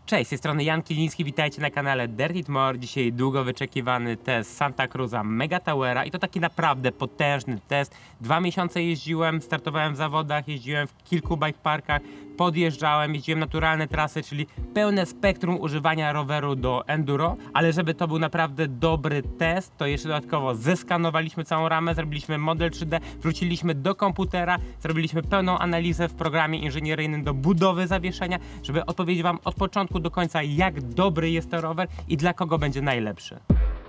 Cześć, z tej strony Jan Kiliński, witajcie na kanale Dirt It More. Dzisiaj długo wyczekiwany test Santa Cruza Mega Towera i to taki naprawdę potężny test. 2 miesiące jeździłem, startowałem w zawodach, jeździłem w kilku bike parkach, podjeżdżałem, jeździłem naturalne trasy, czyli pełne spektrum używania roweru do enduro, ale żeby to był naprawdę dobry test, to jeszcze dodatkowo zeskanowaliśmy całą ramę, zrobiliśmy model 3D, wróciliśmy do komputera, zrobiliśmy pełną analizę w programie inżynieryjnym do budowy zawieszenia, żeby odpowiedzieć Wam od początku do końca, jak dobry jest to rower i dla kogo będzie najlepszy.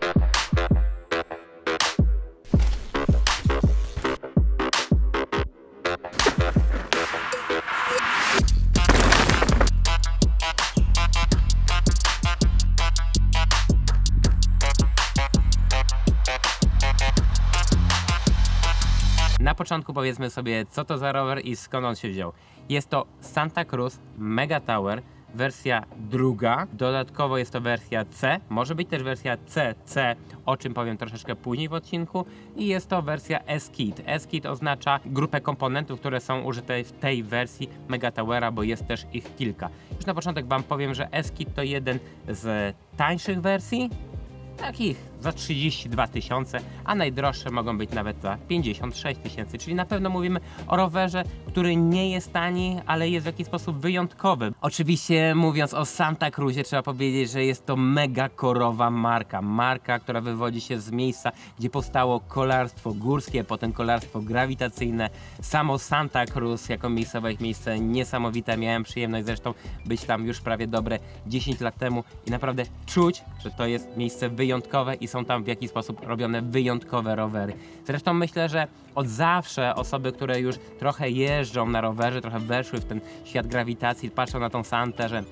Na początku powiedzmy sobie, co to za rower i skąd on się wziął. Jest to Santa Cruz Mega Tower, wersja druga, dodatkowo jest to wersja C, może być też wersja CC, o czym powiem troszeczkę później w odcinku, i jest to wersja S-Kit. S-Kit oznacza grupę komponentów, które są użyte w tej wersji Mega Towera, bo jest też ich kilka. Już na początek Wam powiem, że S-Kit to jeden z tańszych wersji, takich za 32 000, a najdroższe mogą być nawet za 56 000, czyli na pewno mówimy o rowerze, który nie jest tani, ale jest w jakiś sposób wyjątkowy. Oczywiście mówiąc o Santa Cruzie, trzeba powiedzieć, że jest to mega korowa marka, która wywodzi się z miejsca, gdzie powstało kolarstwo górskie, potem kolarstwo grawitacyjne. Samo Santa Cruz jako miejsce niesamowite, miałem przyjemność zresztą być tam już prawie dobre 10 lat temu i naprawdę czuć, że to jest miejsce wyjątkowe i są tam w jakiś sposób robione wyjątkowe rowery. Zresztą myślę, że od zawsze osoby, które już trochę jeżdżą na rowerze, trochę weszły w ten świat grawitacji, patrzą na tą Santę, że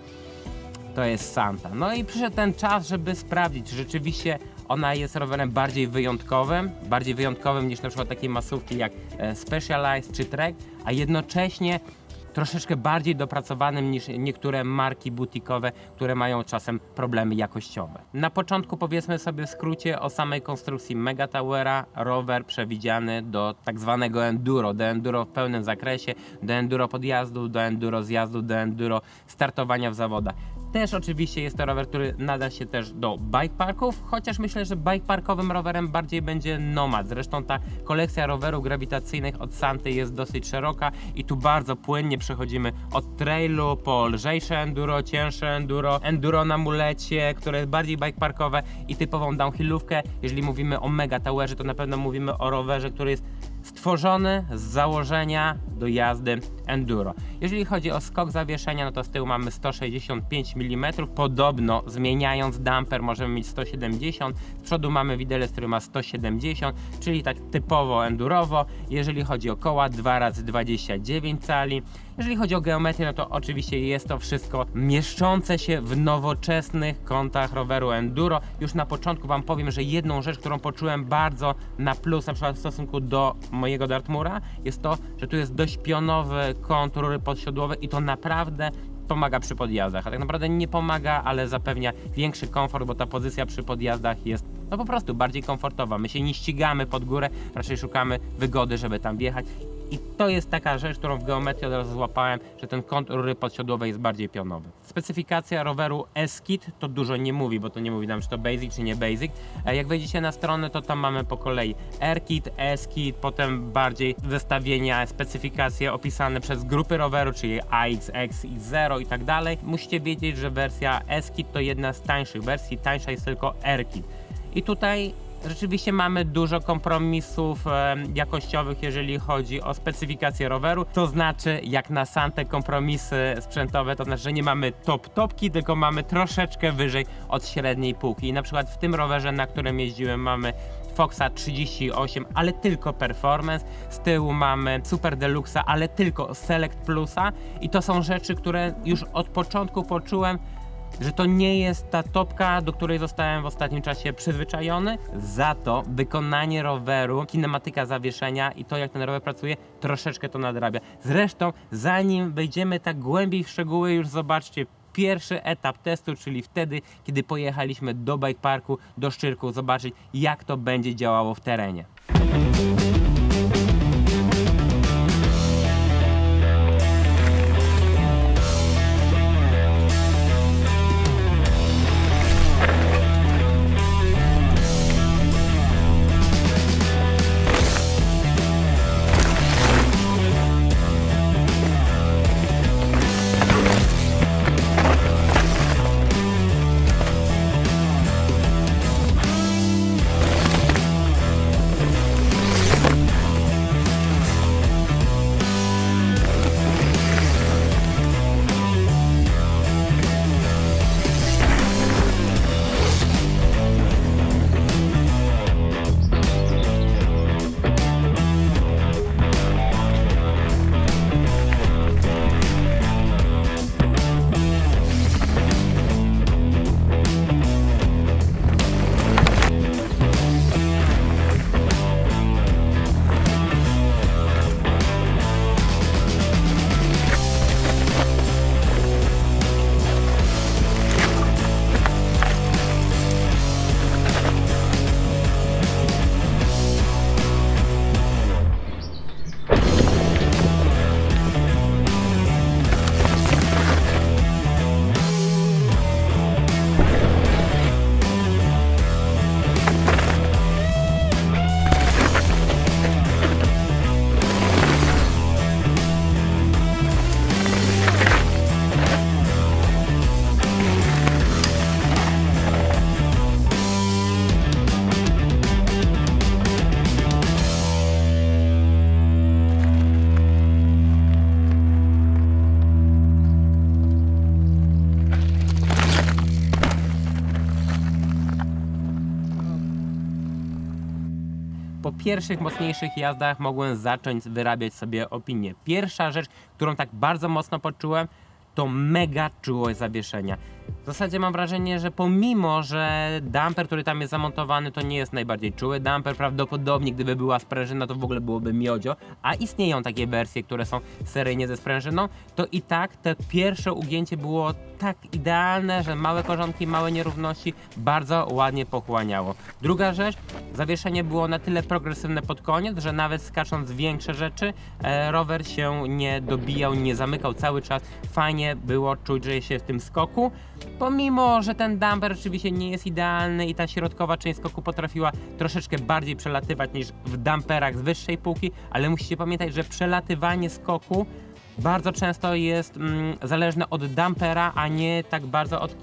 to jest Santa. No i przyszedł ten czas, żeby sprawdzić, czy rzeczywiście ona jest rowerem bardziej wyjątkowym niż na przykład takie masówki jak Specialized czy Trek, a jednocześnie troszeczkę bardziej dopracowanym niż niektóre marki butikowe, które mają czasem problemy jakościowe. Na początku powiedzmy sobie w skrócie o samej konstrukcji Mega Towera. Rower przewidziany do tak zwanego enduro, do enduro w pełnym zakresie, do enduro podjazdu, do enduro zjazdu, do enduro startowania w zawodach. Też oczywiście jest to rower, który nada się też do bike parków, chociaż myślę, że bike parkowym rowerem bardziej będzie Nomad. Zresztą ta kolekcja rowerów grawitacyjnych od Santy jest dosyć szeroka i tu bardzo płynnie przechodzimy od trailu po lżejsze enduro, cięższe enduro, enduro na mulecie, które jest bardziej bike parkowe i typową downhillówkę. Jeżeli mówimy o Mega Towerze, to na pewno mówimy o rowerze, który jest stworzony z założenia do jazdy enduro. Jeżeli chodzi o skok zawieszenia, no to z tyłu mamy 165 mm. Podobno zmieniając damper możemy mieć 170. Z przodu mamy widelec, który ma 170, czyli tak typowo endurowo. Jeżeli chodzi o koła 2x29 cali. Jeżeli chodzi o geometrię, no to oczywiście jest to wszystko mieszczące się w nowoczesnych kątach roweru enduro. Już na początku Wam powiem, że jedną rzecz, którą poczułem bardzo na plus, na przykład w stosunku do mojego Dartmoora, jest to, że tu jest dość pionowy kąt rury podsiodłowej i to naprawdę pomaga przy podjazdach, a tak naprawdę nie pomaga, ale zapewnia większy komfort, bo ta pozycja przy podjazdach jest no po prostu bardziej komfortowa. My się nie ścigamy pod górę, raczej szukamy wygody, żeby tam wjechać. I to jest taka rzecz, którą w geometrii od razu złapałem, że ten kąt rury podsiodłowej jest bardziej pionowy. Specyfikacja roweru S-Kit to dużo nie mówi, bo to nie mówi nam, czy to basic, czy nie basic. Jak wejdziecie na stronę, to tam mamy po kolei R-Kit, S-Kit, potem bardziej zestawienia, specyfikacje opisane przez grupy roweru, czyli AX, X i Zero i tak dalej. Musicie wiedzieć, że wersja S-Kit to jedna z tańszych wersji, tańsza jest tylko R-Kit. I tutaj rzeczywiście mamy dużo kompromisów jakościowych, jeżeli chodzi o specyfikację roweru. To znaczy, jak na Santę kompromisy sprzętowe, to znaczy, że nie mamy topki, tylko mamy troszeczkę wyżej od średniej półki. I na przykład w tym rowerze, na którym jeździłem, mamy Foxa 38, ale tylko Performance. Z tyłu mamy Super Deluxa, ale tylko Select Plusa. I to są rzeczy, które już od początku poczułem, że to nie jest ta topka, do której zostałem w ostatnim czasie przyzwyczajony. Za to wykonanie roweru, kinematyka zawieszenia i to, jak ten rower pracuje, troszeczkę to nadrabia. Zresztą, zanim wejdziemy tak głębiej w szczegóły, już zobaczcie pierwszy etap testu, czyli wtedy, kiedy pojechaliśmy do bike parku, do Szczyrku, zobaczyć, jak to będzie działało w terenie. pierwszych mocniejszych jazdach mogłem zacząć wyrabiać sobie opinię. Pierwsza rzecz, którą tak bardzo mocno poczułem, to mega czułość zawieszenia. W zasadzie mam wrażenie, że pomimo, że damper, który tam jest zamontowany, to nie jest najbardziej czuły damper, prawdopodobnie gdyby była sprężyna, to w ogóle byłoby miodzio, a istnieją takie wersje, które są seryjnie ze sprężyną, to i tak te pierwsze ugięcie było tak idealne, że małe korzonki, małe nierówności bardzo ładnie pochłaniało. Druga rzecz, zawieszenie było na tyle progresywne pod koniec, że nawet skacząc większe rzeczy, rower się nie dobijał, nie zamykał cały czas. Fajnie było czuć, że jest się w tym skoku. Pomimo, że ten damper oczywiście nie jest idealny i ta środkowa część skoku potrafiła troszeczkę bardziej przelatywać niż w damperach z wyższej półki, ale musicie pamiętać, że przelatywanie skoku bardzo często jest zależne od dampera, a nie tak bardzo od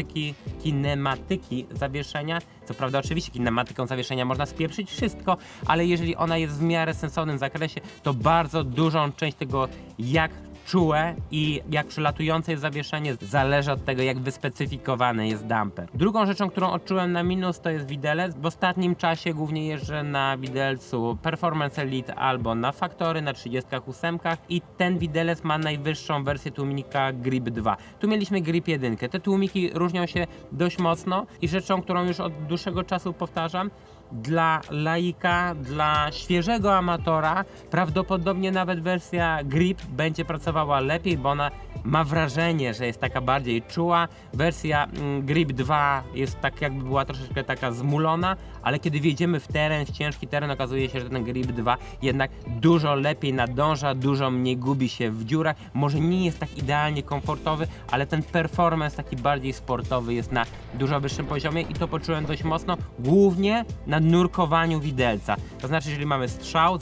kinematyki zawieszenia. Co prawda oczywiście kinematyką zawieszenia można spieprzyć wszystko, ale jeżeli ona jest w miarę sensownym zakresie, to bardzo dużą część tego, jak czułe i jak przelatujące jest zawieszenie, zależy od tego, jak wyspecyfikowany jest damper. Drugą rzeczą, którą odczułem na minus, to jest widelec. W ostatnim czasie głównie jeżdżę na widelcu Performance Elite albo na Factory na 38 i ten widelec ma najwyższą wersję tłumika Grip 2. Tu mieliśmy Grip 1. Te tłumiki różnią się dość mocno i rzeczą, którą już od dłuższego czasu powtarzam, dla laika, dla świeżego amatora prawdopodobnie nawet wersja Grip będzie pracowała lepiej, bo ona ma wrażenie, że jest taka bardziej czuła. Wersja Grip 2 jest tak jakby była troszeczkę taka zmulona, ale kiedy wjedziemy w teren, w ciężki teren, okazuje się, że ten Grip 2 jednak dużo lepiej nadąża, dużo mniej gubi się w dziurach. Może nie jest tak idealnie komfortowy, ale ten performance taki bardziej sportowy jest na dużo wyższym poziomie i to poczułem dość mocno, głównie na nurkowaniu widelca. To znaczy, jeżeli mamy strzał,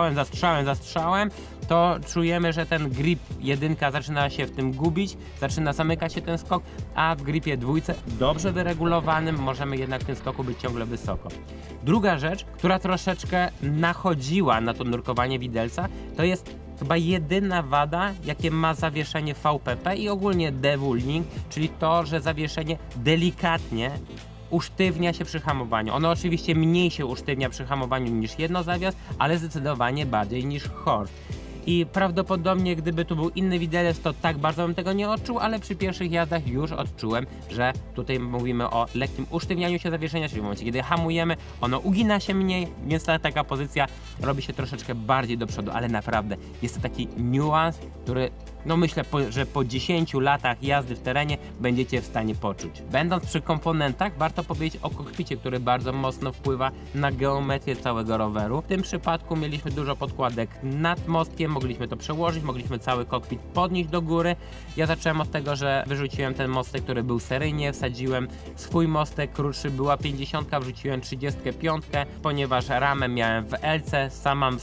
zastrzałem, to czujemy, że ten Grip 1 zaczyna się w tym gubić, zaczyna zamykać się ten skok, a w Gripie 2 dobrze wyregulowanym możemy jednak w tym skoku być ciągle wysoko. Druga rzecz, która troszeczkę nachodziła na to nurkowanie widelca, to jest chyba jedyna wada, jakie ma zawieszenie VPP i ogólnie DW-Link, czyli to, że zawieszenie delikatnie usztywnia się przy hamowaniu. Ono oczywiście mniej się usztywnia przy hamowaniu niż jednozawias, ale zdecydowanie bardziej niż Horst. I prawdopodobnie gdyby tu był inny widelec, to tak bardzo bym tego nie odczuł, ale przy pierwszych jazdach już odczułem, że tutaj mówimy o lekkim usztywnianiu się zawieszenia, czyli w momencie, kiedy hamujemy, ono ugina się mniej, więc taka pozycja robi się troszeczkę bardziej do przodu, ale naprawdę jest to taki niuans, który no myślę, że po 10 latach jazdy w terenie będziecie w stanie poczuć. Będąc przy komponentach, warto powiedzieć o kokpicie, który bardzo mocno wpływa na geometrię całego roweru. W tym przypadku mieliśmy dużo podkładek nad mostkiem, mogliśmy to przełożyć, mogliśmy cały kokpit podnieść do góry. Ja zacząłem od tego, że wyrzuciłem ten mostek, który był seryjnie, wsadziłem swój mostek, krótszy była 50, wrzuciłem 35, ponieważ ramę miałem w LC, sam mam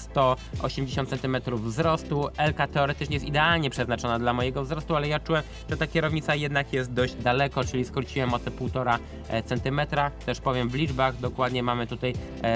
180 cm wzrostu. LK teoretycznie jest idealnie przeznaczona dla mojego wzrostu, ale ja czułem, że ta kierownica jednak jest dość daleko, czyli skróciłem o te 1,5 cm. Też powiem w liczbach, dokładnie mamy tutaj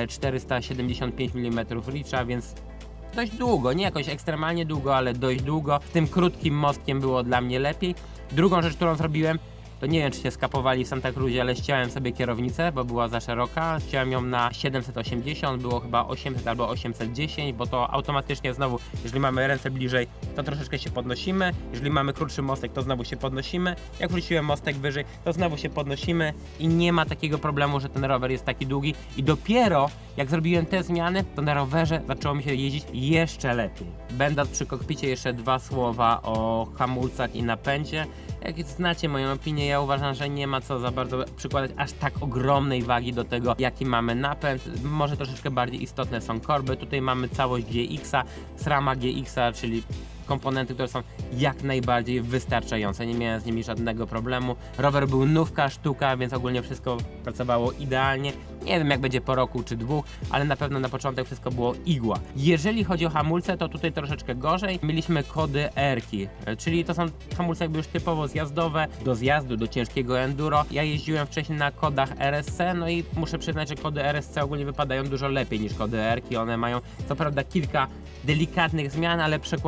475 mm reacha, więc dość długo, nie jakoś ekstremalnie długo, ale dość długo. Z tym krótkim mostkiem było dla mnie lepiej. Drugą rzecz, którą zrobiłem, to nie wiem, czy się skapowali w Santa Cruzie, ale ściąłem sobie kierownicę, bo była za szeroka. Ściąłem ją na 780, było chyba 800 albo 810, bo to automatycznie znowu, jeżeli mamy ręce bliżej, to troszeczkę się podnosimy. Jeżeli mamy krótszy mostek, to znowu się podnosimy. Jak wróciłem mostek wyżej, to znowu się podnosimy i nie ma takiego problemu, że ten rower jest taki długi. I dopiero jak zrobiłem te zmiany, to na rowerze zaczęło mi się jeździć jeszcze lepiej. Będąc przy kokpicie, jeszcze dwa słowa o hamulcach i napędzie. Jak znacie moją opinię, ja uważam, że nie ma co za bardzo przykładać aż tak ogromnej wagi do tego, jaki mamy napęd. Może troszeczkę bardziej istotne są korby. Tutaj mamy całość GX-a, SRAM-a GX-a, czyli komponenty, które są jak najbardziej wystarczające. Nie miałem z nimi żadnego problemu. Rower był nówka, sztuka, więc ogólnie wszystko pracowało idealnie. Nie wiem, jak będzie po roku czy dwóch, ale na pewno na początek wszystko było igła. Jeżeli chodzi o hamulce, to tutaj troszeczkę gorzej. Mieliśmy kody R-ki, czyli to są hamulce jakby już typowo zjazdowe, do zjazdu, do ciężkiego enduro. Ja jeździłem wcześniej na kodach RSC, no i muszę przyznać, że kody RSC ogólnie wypadają dużo lepiej niż kody R-ki. One mają co prawda kilka delikatnych zmian, ale przekładają się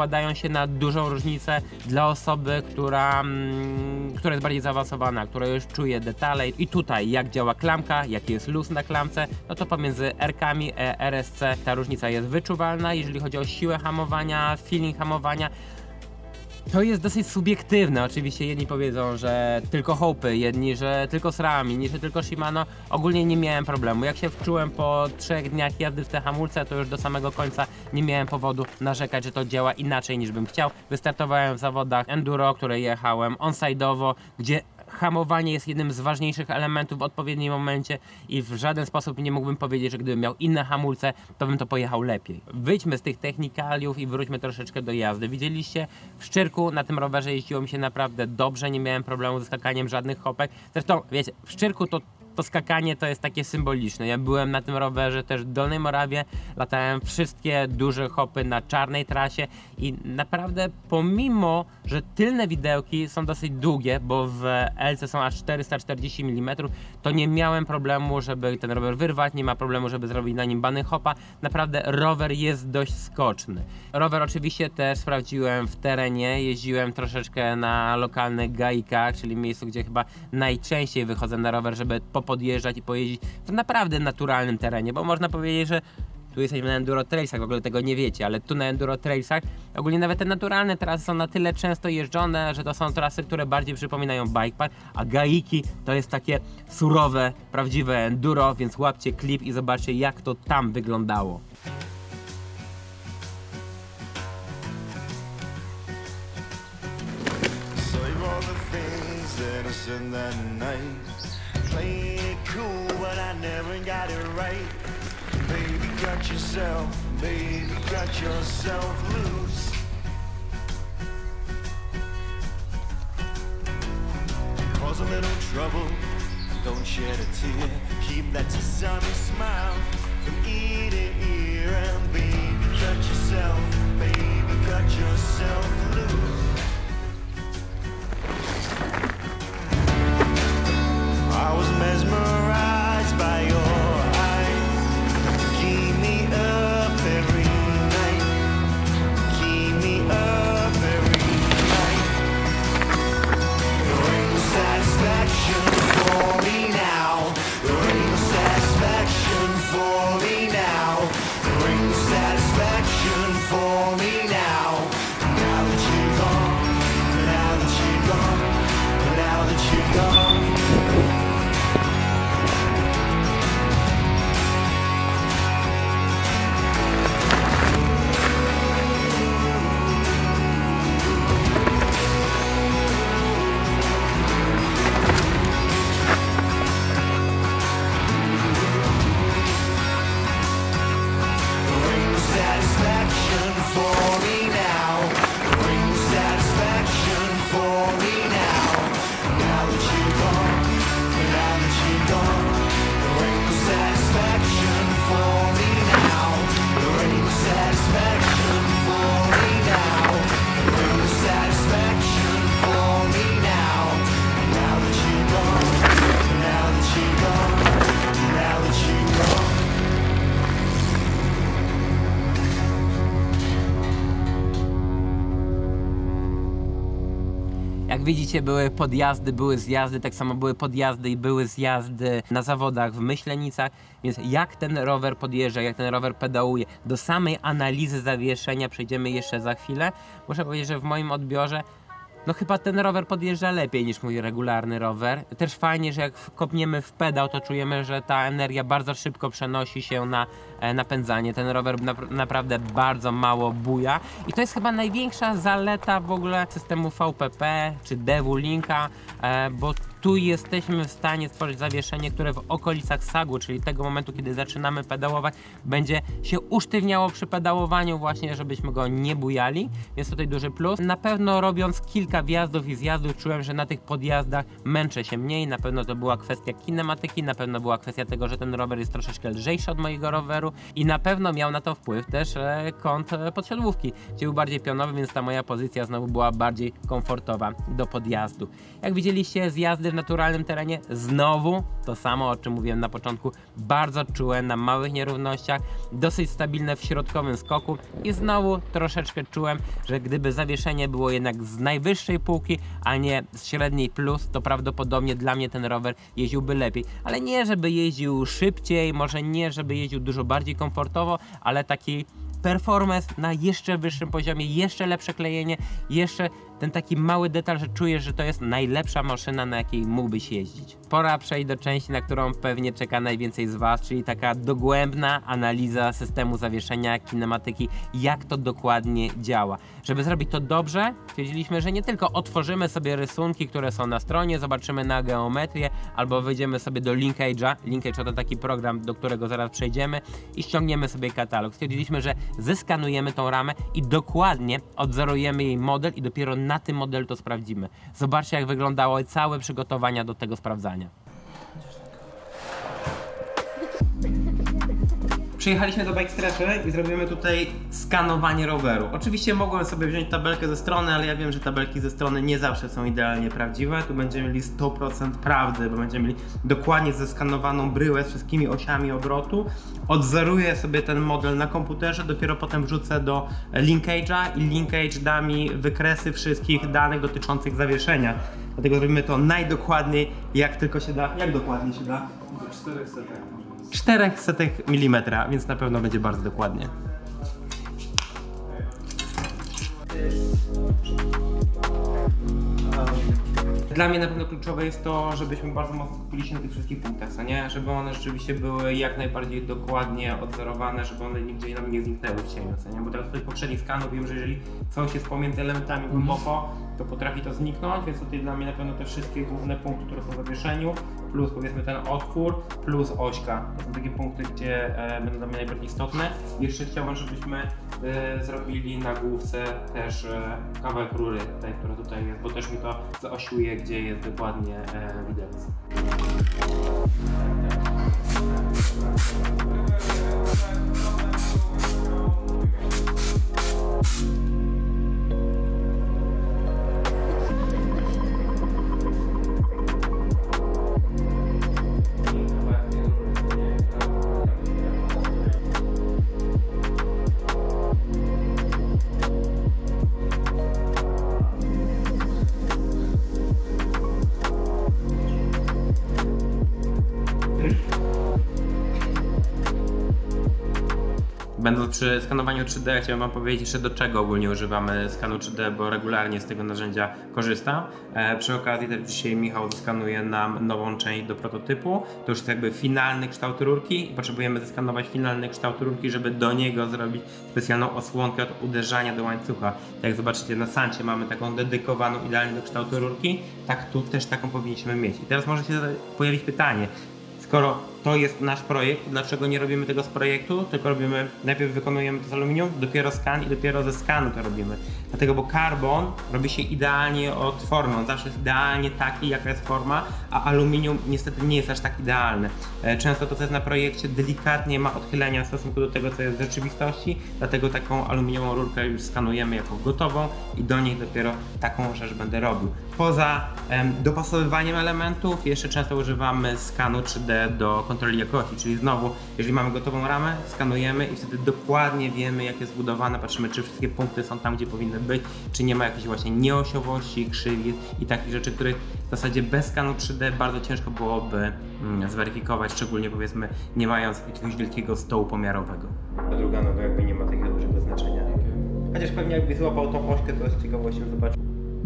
się na dużą różnicę dla osoby, która jest bardziej zaawansowana, która już czuje detale. I tutaj jak działa klamka, jaki jest luz na klamce, no to pomiędzy R-kami, RSC ta różnica jest wyczuwalna. Jeżeli chodzi o siłę hamowania, feeling hamowania, to jest dosyć subiektywne. Oczywiście jedni powiedzą, że tylko Hope'y, jedni, że tylko SRAM, inni, że tylko Shimano. Ogólnie nie miałem problemu. Jak się wczułem po 3 dniach jazdy w te hamulce, to już do samego końca nie miałem powodu narzekać, że to działa inaczej niż bym chciał. Wystartowałem w zawodach enduro, które jechałem on-side'owo, gdzie hamowanie jest jednym z ważniejszych elementów w odpowiednim momencie i w żaden sposób nie mógłbym powiedzieć, że gdybym miał inne hamulce, to bym to pojechał lepiej. Wyjdźmy z tych technikaliów i wróćmy troszeczkę do jazdy. Widzieliście, w Szczyrku na tym rowerze jeździło mi się naprawdę dobrze, nie miałem problemu ze skakaniem żadnych hopek. Zresztą, wiecie, w Szczyrku to skakanie to jest takie symboliczne. Ja byłem na tym rowerze też w Dolnej Morawie, latałem wszystkie duże hopy na czarnej trasie i naprawdę pomimo, że tylne widełki są dosyć długie, bo w LC są aż 440 mm, to nie miałem problemu, żeby ten rower wyrwać, nie ma problemu, żeby zrobić na nim bunny hopa. Naprawdę rower jest dość skoczny. Rower oczywiście też sprawdziłem w terenie, jeździłem troszeczkę na lokalnych gaikach, czyli miejscu, gdzie chyba najczęściej wychodzę na rower, żeby podjeżdżać i pojeździć w naprawdę naturalnym terenie, bo można powiedzieć, że tu jesteśmy na enduro trailsach, w ogóle tego nie wiecie, ale tu na enduro trailsach ogólnie nawet te naturalne trasy są na tyle często jeżdżone, że to są trasy, które bardziej przypominają bike park, a gaiki to jest takie surowe, prawdziwe enduro, więc łapcie klip i zobaczcie, jak to tam wyglądało. Play it cool, but I never got it right. Baby, cut yourself loose. Cause a little trouble, don't shed a tear. Keep that sunny smile from ear to ear. And baby, cut yourself loose. I was mesmerized by your eyes. Keep me up every night. Keep me up every night. There ain't no satisfaction for me now. There ain't no satisfaction for me now. There ain't no satisfaction for me now. Now that you're gone, now that you're gone, now that you're gone. Jak widzicie, były podjazdy, były zjazdy, tak samo były podjazdy i były zjazdy na zawodach w Myślenicach, więc jak ten rower podjeżdża, jak ten rower pedałuje, do samej analizy zawieszenia przejdziemy jeszcze za chwilę. Muszę powiedzieć, że w moim odbiorze no chyba ten rower podjeżdża lepiej niż mój regularny rower. Też fajnie, że jak kopniemy w pedał, to czujemy, że ta energia bardzo szybko przenosi się na napędzanie. Ten rower naprawdę bardzo mało buja i to jest chyba największa zaleta w ogóle systemu VPP czy Devu Linka, bo tu jesteśmy w stanie stworzyć zawieszenie, które w okolicach sagu, czyli tego momentu, kiedy zaczynamy pedałować, będzie się usztywniało przy pedałowaniu właśnie, żebyśmy go nie bujali. Jest tutaj duży plus. Na pewno robiąc kilka wjazdów i zjazdów czułem, że na tych podjazdach męczę się mniej. Na pewno to była kwestia kinematyki, na pewno była kwestia tego, że ten rower jest troszeczkę lżejszy od mojego roweru i na pewno miał na to wpływ też kąt podsiadłówki, gdzie był bardziej pionowy, więc ta moja pozycja znowu była bardziej komfortowa do podjazdu. Jak widzieliście, zjazdy jazdy w naturalnym terenie, znowu to samo, o czym mówiłem na początku, bardzo czułe na małych nierównościach, dosyć stabilne w środkowym skoku i znowu troszeczkę czułem, że gdyby zawieszenie było jednak z najwyższej półki, a nie z średniej plus, to prawdopodobnie dla mnie ten rower jeździłby lepiej. Ale nie, żeby jeździł szybciej, może nie, żeby jeździł dużo bardziej komfortowo, ale taki performance na jeszcze wyższym poziomie, jeszcze lepsze klejenie, jeszcze ten taki mały detal, że czujesz, że to jest najlepsza maszyna, na jakiej mógłbyś jeździć. Pora przejść do części, na którą pewnie czeka najwięcej z Was, czyli taka dogłębna analiza systemu zawieszenia, kinematyki, jak to dokładnie działa. Żeby zrobić to dobrze, stwierdziliśmy, że nie tylko otworzymy sobie rysunki, które są na stronie, zobaczymy na geometrię, albo wejdziemy sobie do Linkage'a. Linkage to taki program, do którego zaraz przejdziemy i ściągniemy sobie katalog. Stwierdziliśmy, że zeskanujemy tą ramę i dokładnie odzorujemy jej model i dopiero na tym modelu to sprawdzimy. Zobaczcie, jak wyglądały całe przygotowania do tego sprawdzania. Przyjechaliśmy do Bike Strefy i zrobimy tutaj skanowanie roweru. Oczywiście mogłem sobie wziąć tabelkę ze strony, ale ja wiem, że tabelki ze strony nie zawsze są idealnie prawdziwe. Tu będziemy mieli 100% prawdy, bo będziemy mieli dokładnie zeskanowaną bryłę z wszystkimi osiami obrotu. Odzoruję sobie ten model na komputerze, dopiero potem wrzucę do Linkage'a i Linkage da mi wykresy wszystkich danych dotyczących zawieszenia. Dlatego zrobimy to najdokładniej, jak tylko się da. Jak dokładnie się da? Do 400. 400 mm, więc na pewno będzie bardzo dokładnie. Dla mnie na pewno kluczowe jest to, żebyśmy bardzo mocno skupili się na tych wszystkich punktach, co nie? Żeby one rzeczywiście były jak najbardziej dokładnie odzorowane, żeby one nigdzie nam nie zniknęły w cieniu, co nie? Bo teraz tutaj poprzednich skanów wiem, że jeżeli coś jest pomiędzy elementami głęboko, to potrafi to zniknąć, więc tutaj dla mnie na pewno te wszystkie główne punkty, które są w zawieszeniu, plus powiedzmy ten otwór, plus ośka. To są takie punkty, gdzie będą dla mnie najbardziej istotne. Jeszcze chciałbym, żebyśmy zrobili na główce też kawałek rury, tej, która tutaj jest, bo też mi to zaosiłuje, gdzie jest dokładnie widelec. Będąc przy skanowaniu 3D, chciałem Wam powiedzieć jeszcze, do czego ogólnie używamy skanu 3D, bo regularnie z tego narzędzia korzystam. Przy okazji też dzisiaj Michał zeskanuje nam nową część do prototypu. To już jest jakby finalny kształt rurki i potrzebujemy zeskanować finalny kształt rurki, żeby do niego zrobić specjalną osłonkę od uderzania do łańcucha. Tak jak zobaczycie, na Sancie mamy taką dedykowaną idealnie do kształtu rurki, tak tu też taką powinniśmy mieć. I teraz może się pojawić pytanie, skoro to jest nasz projekt, dlaczego nie robimy tego z projektu, tylko najpierw wykonujemy to z aluminium, dopiero skan i dopiero ze skanu to robimy. Dlatego, bo karbon robi się idealnie od formy, on zawsze jest idealnie taki, jaka jest forma, a aluminium niestety nie jest aż tak idealne. Często to, co jest na projekcie, delikatnie ma odchylenia w stosunku do tego, co jest w rzeczywistości, dlatego taką aluminiową rurkę już skanujemy jako gotową i do niej dopiero taką rzecz będę robił. Poza dopasowywaniem elementów, jeszcze często używamy skanu 3D do kontroli jakości, czyli znowu, jeżeli mamy gotową ramę, skanujemy i wtedy dokładnie wiemy, jak jest zbudowana, patrzymy, czy wszystkie punkty są tam, gdzie powinny być, czy nie ma jakiejś właśnie nieosiowości, krzywic i takich rzeczy, których w zasadzie bez skanu 3D bardzo ciężko byłoby zweryfikować, szczególnie powiedzmy nie mając jakiegoś wielkiego stołu pomiarowego. Druga noga jakby nie ma takiego dużego znaczenia. Chociaż pewnie jakby złapał tą ośkę, to z ciekawością zobaczył.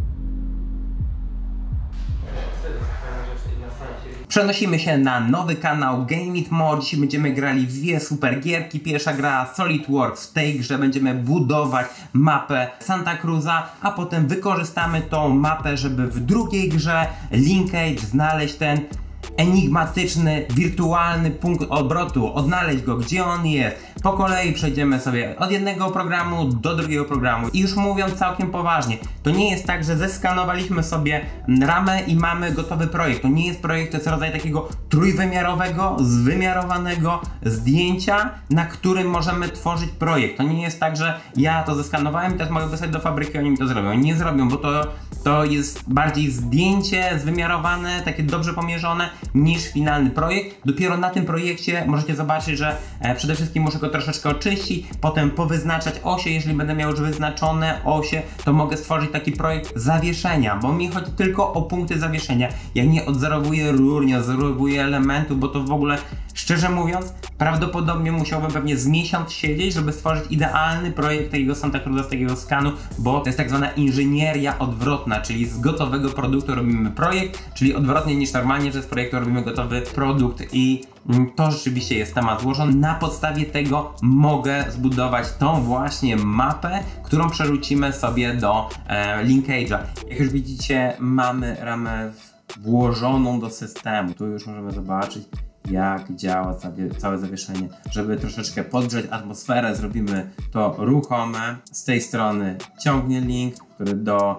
Przenosimy się na nowy kanał Game It More. Dzisiaj będziemy grali w dwie super gierki. Pierwsza gra SolidWorks. W tej grze będziemy budować mapę Santa Cruza, a potem wykorzystamy tą mapę, żeby w drugiej grze Linkage znaleźć ten enigmatyczny, wirtualny punkt obrotu, odnaleźć go, gdzie on jest. Po kolei przejdziemy sobie od jednego programu do drugiego programu. I już mówiąc całkiem poważnie, to nie jest tak, że zeskanowaliśmy sobie ramę i mamy gotowy projekt. To nie jest projekt, to jest rodzaj takiego trójwymiarowego, zwymiarowanego zdjęcia, na którym możemy tworzyć projekt. To nie jest tak, że ja to zeskanowałem i teraz mogę wysłać do fabryki, oni mi to zrobią. Nie zrobią, bo to To jest bardziej zdjęcie zwymiarowane, takie dobrze pomierzone niż finalny projekt. Dopiero na tym projekcie możecie zobaczyć, że przede wszystkim muszę go troszeczkę oczyścić, potem powyznaczać osie. Jeżeli będę miał już wyznaczone osie, to mogę stworzyć taki projekt zawieszenia, bo mi chodzi tylko o punkty zawieszenia. Ja nie odzerowuję rur, nie odzerowuję elementów, bo to w ogóle, szczerze mówiąc, prawdopodobnie musiałbym pewnie z miesiąc siedzieć, żeby stworzyć idealny projekt takiego Santa Cruza, z takiego skanu, bo to jest tak zwana inżynieria odwrotna, czyli z gotowego produktu robimy projekt, czyli odwrotnie niż normalnie, że z projektu robimy gotowy produkt i to rzeczywiście jest temat złożony. Na podstawie tego mogę zbudować tą właśnie mapę, którą przerzucimy sobie do linkage'a. Jak już widzicie, mamy ramę włożoną do systemu. Tu już możemy zobaczyć, jak działa całe zawieszenie. Żeby troszeczkę podgrzać atmosferę, zrobimy to ruchome. Z tej strony ciągnie link, który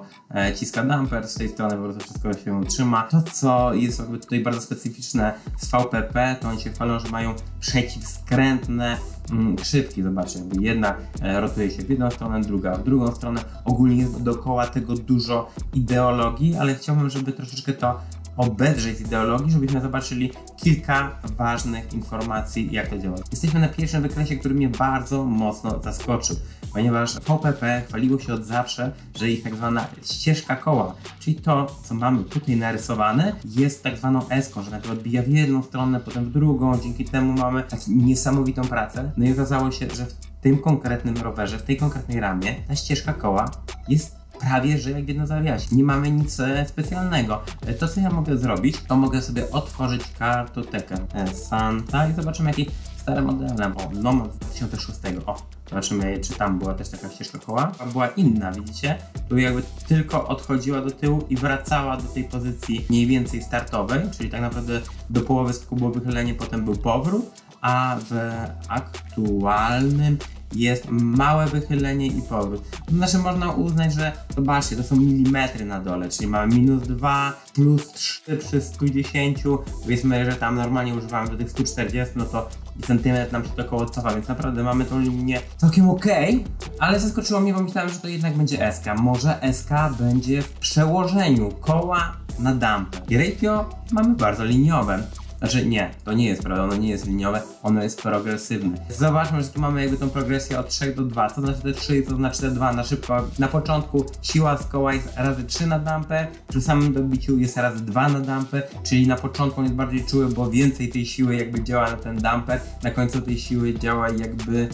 ciska damper, z tej strony po prostu wszystko się trzyma. To, co jest jakby tutaj bardzo specyficzne z VPP, to oni się chwalą, że mają przeciwskrętne krzywki. Zobaczcie, jakby jedna rotuje się w jedną stronę, druga w drugą stronę. Ogólnie jest dookoła tego dużo ideologii, ale chciałbym, żeby troszeczkę to obedrzeć z ideologii, żebyśmy zobaczyli kilka ważnych informacji, jak to działa. Jesteśmy na pierwszym wykresie, który mnie bardzo mocno zaskoczył, ponieważ VPP chwaliło się od zawsze, że ich tak zwana ścieżka koła, czyli to, co mamy tutaj narysowane, jest tak zwaną eską, że najpierw odbija w jedną stronę, potem w drugą, dzięki temu mamy taką niesamowitą pracę. No i okazało się, że w tym konkretnym rowerze, w tej konkretnej ramie, ta ścieżka koła jest prawie, że jak w jedno zawiasie. Nie mamy nic specjalnego. To, co ja mogę zrobić, to mogę sobie otworzyć kartotekę Santa i zobaczymy, jaki stary modelem. O, Nomad z 2006. O, zobaczymy, czy tam była też taka ścieżka koła. Była inna, widzicie? Tu jakby tylko odchodziła do tyłu i wracała do tej pozycji mniej więcej startowej, czyli tak naprawdę do połowy skoku było wychylenie, potem był powrót, a w aktualnym jest małe wychylenie i powrót. To znaczy można uznać, że zobaczcie, to są milimetry na dole, czyli mamy -2, +3 przy 110, powiedzmy, że tam normalnie używamy do tych 140, no to centymetr nam się to koło cofa, więc naprawdę mamy tą linię całkiem ok, ale zaskoczyło mnie, bo myślałem, że to jednak będzie SK. Może SK będzie w przełożeniu koła na dampę. I ratio mamy bardzo liniowe. Znaczy nie, to nie jest prawda, ono nie jest liniowe, ono jest progresywne. Zobaczmy, że tu mamy jakby tą progresję od 3 do 2, co znaczy te 3, co znaczy te 2 na szybko. Na początku siła z koła jest razy 3 na dampę, przy samym dobiciu jest razy 2 na dampę, czyli na początku on jest bardziej czuły, bo więcej tej siły jakby działa na ten damper, na końcu tej siły działa jakby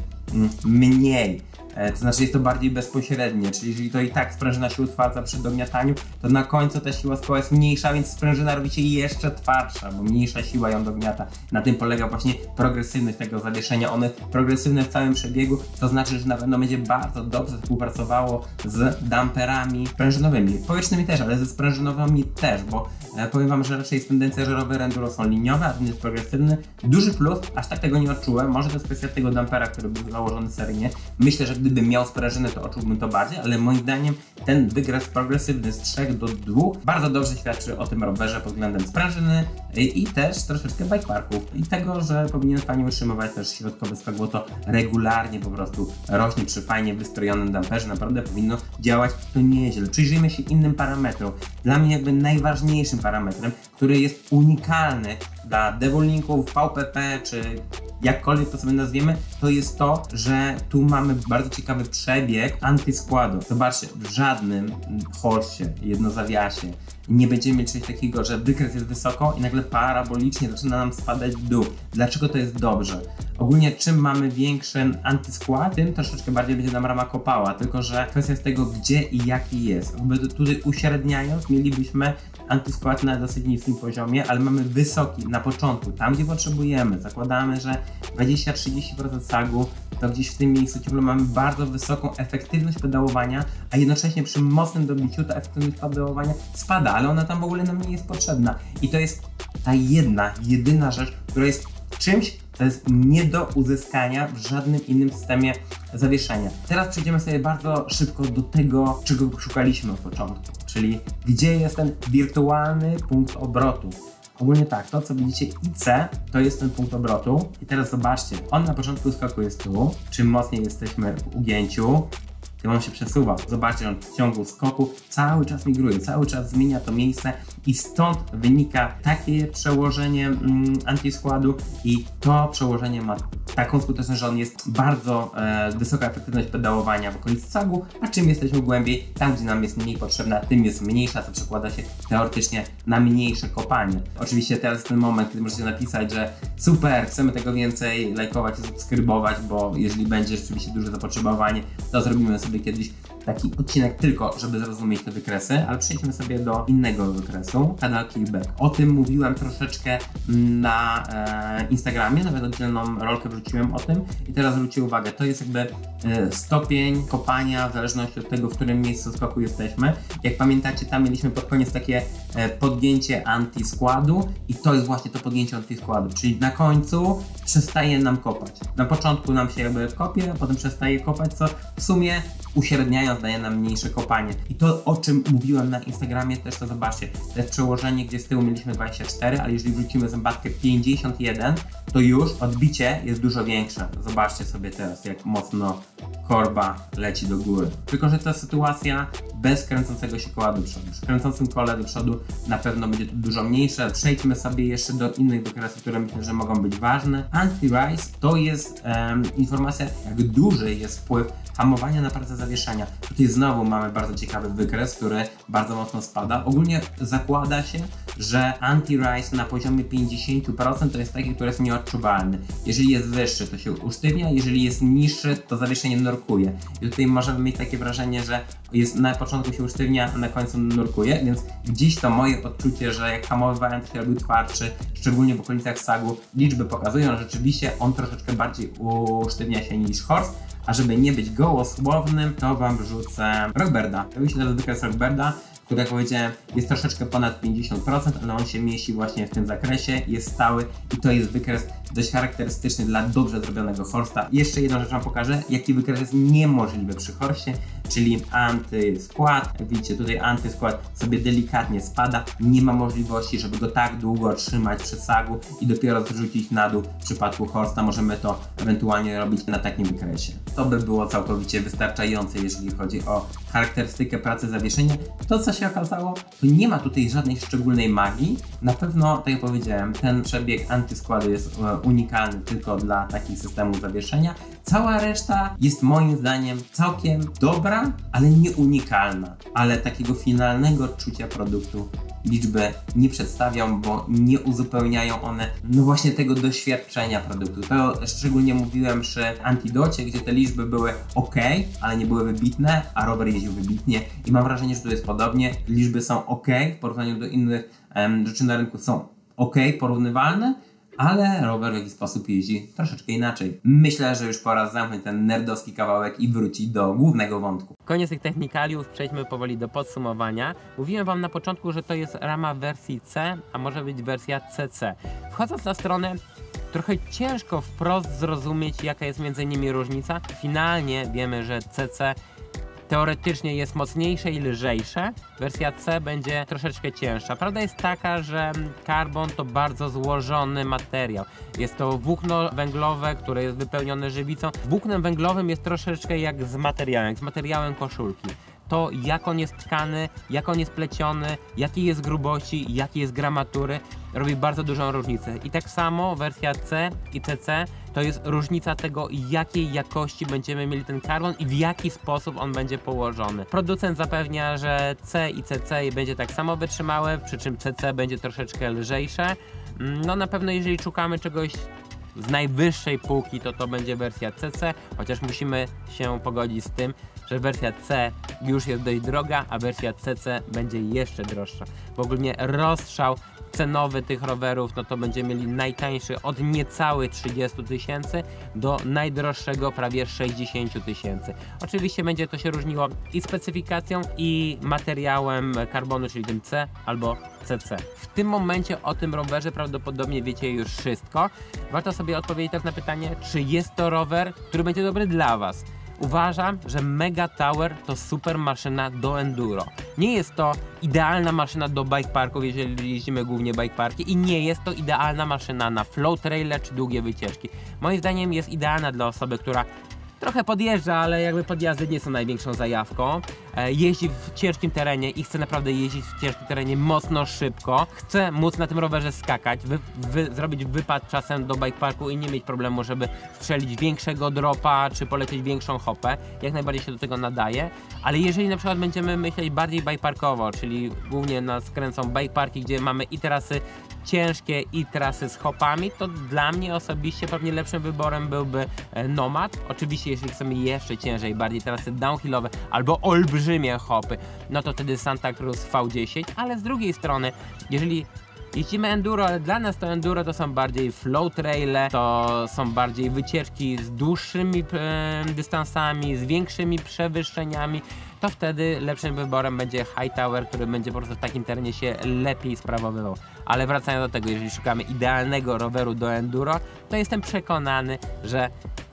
mniej. To znaczy jest to bardziej bezpośrednie, czyli jeżeli to i tak sprężyna się utwardza przy dogniataniu, to na końcu ta siła z koła jest mniejsza, więc sprężyna robi się jeszcze twardsza, bo mniejsza siła ją dogniata. Na tym polega właśnie progresywność tego zawieszenia. One progresywne w całym przebiegu, to znaczy, że na pewno będzie bardzo dobrze współpracowało z damperami sprężynowymi. Powietrznymi też, ale ze sprężynowymi też, bo powiem wam, że raczej tendencje, że rowery enduro są liniowe, a ten jest progresywny. Duży plus, aż tak tego nie odczułem, może to jest kwestia tego dampera, który był założony seryjnie. Myślę, że gdybym miał sprężynę, to odczułbym to bardziej, ale moim zdaniem ten wygres progresywny z 3 do 2 bardzo dobrze świadczy o tym rowerze pod względem sprężyny i też troszeczkę bike parków i tego, że powinien fajnie utrzymywać też środkowy skok, bo to regularnie po prostu rośnie przy fajnie wystrojonym damperze, naprawdę powinno działać to nieźle. Przyjrzyjmy się innym parametrom. Dla mnie jakby najważniejszym parametrem, który jest unikalny dla Devolinków, VPP czy jakkolwiek to sobie nazwiemy, to jest to, że tu mamy bardzo ciekawy przebieg antyskładu. Zobaczcie, w żadnym horsie, jednozawiasie nie będziemy mieć czegoś takiego, że wykres jest wysoko i nagle parabolicznie zaczyna nam spadać w dół. Dlaczego to jest dobrze? Ogólnie czym mamy większy antyskład, tym troszeczkę bardziej będzie nam rama kopała, tylko że kwestia jest tego, gdzie i jaki jest. Jakby tutaj uśredniając, mielibyśmy antyskład na dosyć niskim poziomie, ale mamy wysoki na początku, tam gdzie potrzebujemy. Zakładamy, że 20-30% sagu, to gdzieś w tym miejscu ciągle mamy bardzo wysoką efektywność pedałowania, a jednocześnie przy mocnym dobiciu ta efektywność pedałowania spada, ale ona tam w ogóle nam nie jest potrzebna. I to jest ta jedyna rzecz, która jest czymś, co jest nie do uzyskania w żadnym innym systemie zawieszenia. Teraz przejdziemy sobie bardzo szybko do tego, czego szukaliśmy od początku, czyli gdzie jest ten wirtualny punkt obrotu. Ogólnie tak, to co widzicie IC to jest ten punkt obrotu i teraz zobaczcie, on na początku skoku jest tu, czym mocniej jesteśmy w ugięciu, tym on się przesuwa. Zobaczcie, on w ciągu skoku cały czas migruje, cały czas zmienia to miejsce i stąd wynika takie przełożenie anti-składu i to przełożenie ma taką skuteczność, że on jest bardzo wysoka efektywność pedałowania w okolicy sagu, a czym jesteśmy głębiej, tam gdzie nam jest mniej potrzebna, tym jest mniejsza, co przekłada się teoretycznie na mniejsze kopanie. Oczywiście teraz jest ten moment, kiedy możecie napisać, że super, chcemy tego więcej, lajkować i subskrybować, bo jeżeli będzie rzeczywiście duże zapotrzebowanie, to zrobimy sobie kiedyś taki odcinek tylko, żeby zrozumieć te wykresy, ale przejdźmy sobie do innego wykresu, kanał Kickback. O tym mówiłem troszeczkę na Instagramie, nawet oddzielną rolkę wrzuciłem o tym i teraz zwróćcie uwagę, to jest jakby stopień kopania w zależności od tego, w którym miejscu skoku jesteśmy. Jak pamiętacie, tam mieliśmy pod koniec takie podgięcie anti-składu i to jest właśnie to podgięcie anti-składu, czyli na końcu przestaje nam kopać. Na początku nam się jakby kopie, a potem przestaje kopać, co w sumie uśredniając daje nam mniejsze kopanie. I to, o czym mówiłem na Instagramie, też to zobaczcie. To jest przełożenie, gdzie z tyłu mieliśmy 24, ale jeżeli wrzucimy zębatkę 51, to już odbicie jest dużo większe. Zobaczcie sobie teraz, jak mocno korba leci do góry. Tylko że ta sytuacja bez kręcącego się koła do przodu. Przy kręcącym kole do przodu na pewno będzie to dużo mniejsze. Przejdźmy sobie jeszcze do innych wykresów, które myślę, że mogą być ważne. Anti-rise to jest informacja, jak duży jest wpływ hamowania na pracę zawieszenia. Tutaj znowu mamy bardzo ciekawy wykres, który bardzo mocno spada. Ogólnie zakłada się, że anti-rise na poziomie 50% to jest taki, który jest nieodczuwalny. Jeżeli jest wyższy, to się usztywnia, jeżeli jest niższy, to zawieszenie nurkuje. I tutaj możemy mieć takie wrażenie, że jest na początku się usztywnia, a na końcu nurkuje, więc gdzieś to moje odczucie, że jak hamowywałem, to się robił twardszy, szczególnie w okolicach sagu, liczby pokazują, że rzeczywiście on troszeczkę bardziej usztywnia się niż horse. A żeby nie być gołosłownym, to wam wrzucę Rockbirda. To jest teraz wykres Rockbirda, który, jak powiedziałem, jest troszeczkę ponad 50%, ale on się mieści właśnie w tym zakresie, jest stały i to jest wykres dość charakterystyczny dla dobrze zrobionego horsta. Jeszcze jedną rzecz wam pokażę, jaki wykres jest niemożliwy przy horstie, czyli antyskład. Widzicie, tutaj antyskład sobie delikatnie spada, nie ma możliwości, żeby go tak długo trzymać przy sagu i dopiero zrzucić na dół. W przypadku horsta możemy to ewentualnie robić na takim wykresie. To by było całkowicie wystarczające, jeżeli chodzi o charakterystykę pracy zawieszenia. To, co się okazało, to nie ma tutaj żadnej szczególnej magii. Na pewno, tak jak powiedziałem, ten przebieg antyskładu jest unikalny tylko dla takich systemów zawieszenia. Cała reszta jest moim zdaniem całkiem dobra, ale nie unikalna. Ale takiego finalnego odczucia produktu liczby nie przedstawią, bo nie uzupełniają one no właśnie tego doświadczenia produktu. To szczególnie mówiłem przy Antidocie, gdzie te liczby były ok, ale nie były wybitne, a rower jeździł wybitnie i mam wrażenie, że tu jest podobnie. Liczby są ok w porównaniu do innych rzeczy na rynku, są ok, porównywalne, ale rower w jakiś sposób jeździ troszeczkę inaczej. Myślę, że już pora zamknąć ten nerdowski kawałek i wrócić do głównego wątku. Koniec tych technikaliów, przejdźmy powoli do podsumowania. Mówiłem wam na początku, że to jest rama wersji C, a może być wersja CC. Wchodząc na stronę, trochę ciężko wprost zrozumieć, jaka jest między nimi różnica. Finalnie wiemy, że CC teoretycznie jest mocniejsze i lżejsze, wersja C będzie troszeczkę cięższa. Prawda jest taka, że karbon to bardzo złożony materiał. Jest to włókno węglowe, które jest wypełnione żywicą. Włóknem węglowym jest troszeczkę jak z materiałem koszulki. To, jak on jest tkany, jak on jest pleciony, jakiej jest grubości, jakiej jest gramatury, robi bardzo dużą różnicę. I tak samo wersja C i CC to jest różnica tego, jakiej jakości będziemy mieli ten karbon i w jaki sposób on będzie położony. Producent zapewnia, że C i CC będzie tak samo wytrzymałe, przy czym CC będzie troszeczkę lżejsze. No na pewno jeżeli szukamy czegoś z najwyższej półki, to będzie wersja CC, chociaż musimy się pogodzić z tym, że wersja C już jest dość droga, a wersja CC będzie jeszcze droższa. W ogóle rozstrzał cenowy tych rowerów, no to będziemy mieli najtańszy od niecałych 30 000 do najdroższego prawie 60 000. Oczywiście będzie to się różniło i specyfikacją, i materiałem karbonu, czyli tym C albo CC. W tym momencie o tym rowerze prawdopodobnie wiecie już wszystko. Warto sobie odpowiedzieć teraz na pytanie, czy jest to rower, który będzie dobry dla Was. Uważam, że Mega Tower to super maszyna do enduro. Nie jest to idealna maszyna do bike parków, jeżeli jeździmy głównie bike parki, i nie jest to idealna maszyna na flow traile czy długie wycieczki. Moim zdaniem jest idealna dla osoby, która Trochę podjeżdża, ale jakby podjazdy nie są największą zajawką. Jeździ w ciężkim terenie i chce naprawdę jeździć w ciężkim terenie mocno szybko. Chce móc na tym rowerze skakać, zrobić wypad czasem do bike parku i nie mieć problemu, żeby strzelić większego dropa, czy polecieć większą hopę. Jak najbardziej się do tego nadaje. Ale jeżeli na przykład będziemy myśleć bardziej bike parkowo, czyli głównie nas kręcą bike parki, gdzie mamy i trasy ciężkie i trasy z hopami, to dla mnie osobiście pewnie lepszym wyborem byłby Nomad. Oczywiście jeżeli chcemy jeszcze ciężej, bardziej trasy downhillowe albo olbrzymie hopy, no to wtedy Santa Cruz V10, ale z drugiej strony, jeżeli jeździmy enduro, ale dla nas to enduro to są bardziej flow traile, to są bardziej wycieczki z dłuższymi dystansami, z większymi przewyższeniami, to wtedy lepszym wyborem będzie Hightower, który będzie po prostu w takim terenie się lepiej sprawowywał. Ale wracając do tego, jeżeli szukamy idealnego roweru do enduro, to jestem przekonany, że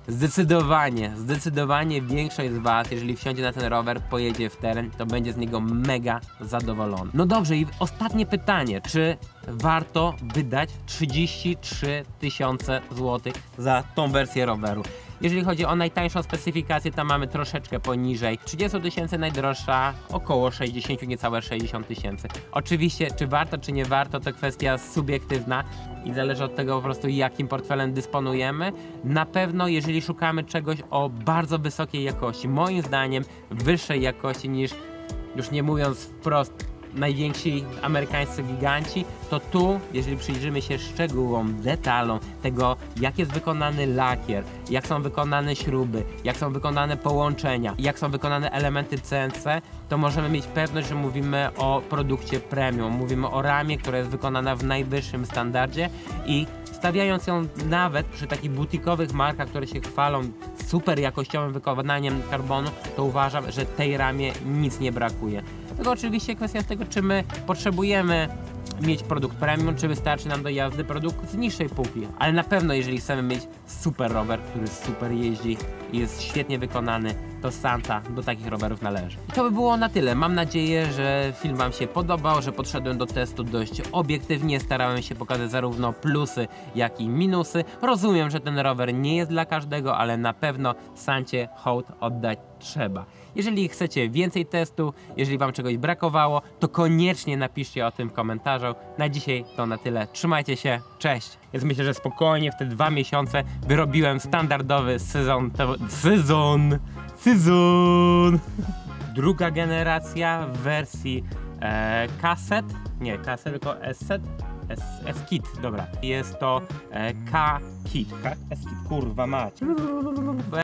zdecydowanie większość z Was, jeżeli wsiądzie na ten rower, pojedzie w teren, to będzie z niego mega zadowolony. No dobrze, i ostatnie pytanie, czy warto wydać 33 000 złotych za tą wersję roweru? Jeżeli chodzi o najtańszą specyfikację, tam mamy troszeczkę poniżej 30 000, najdroższa około 60, niecałe 60 000. Oczywiście, czy warto, czy nie warto, to kwestia subiektywna i zależy od tego po prostu, jakim portfelem dysponujemy. Na pewno, jeżeli szukamy czegoś o bardzo wysokiej jakości, moim zdaniem wyższej jakości niż, już nie mówiąc wprost, najwięksi amerykańscy giganci, to tu, jeżeli przyjrzymy się szczegółom, detalom tego, jak jest wykonany lakier, jak są wykonane śruby, jak są wykonane połączenia, jak są wykonane elementy CNC, to możemy mieć pewność, że mówimy o produkcie premium, mówimy o ramie, która jest wykonana w najwyższym standardzie i stawiając ją nawet przy takich butikowych markach, które się chwalą super jakościowym wykonaniem karbonu, to uważam, że tej ramie nic nie brakuje. Tylko oczywiście kwestia tego, czy my potrzebujemy mieć produkt premium, czy wystarczy nam do jazdy produkt z niższej półki. Ale na pewno, jeżeli chcemy mieć super rower, który super jeździ i jest świetnie wykonany, to Santa do takich rowerów należy. I to by było na tyle. Mam nadzieję, że film Wam się podobał, że podszedłem do testu dość obiektywnie, starałem się pokazać zarówno plusy, jak i minusy. Rozumiem, że ten rower nie jest dla każdego, ale na pewno Sancie hołd oddać trzeba. Jeżeli chcecie więcej testu, jeżeli Wam czegoś brakowało, to koniecznie napiszcie o tym w komentarzu. Na dzisiaj to na tyle. Trzymajcie się, cześć! Więc myślę, że spokojnie w te 2 miesiące wyrobiłem standardowy sezon. Druga generacja w wersji kaset, nie kaset, tylko S-set. S-Kit, dobra. Jest to K-Kit. S-Kit, kurwa mać.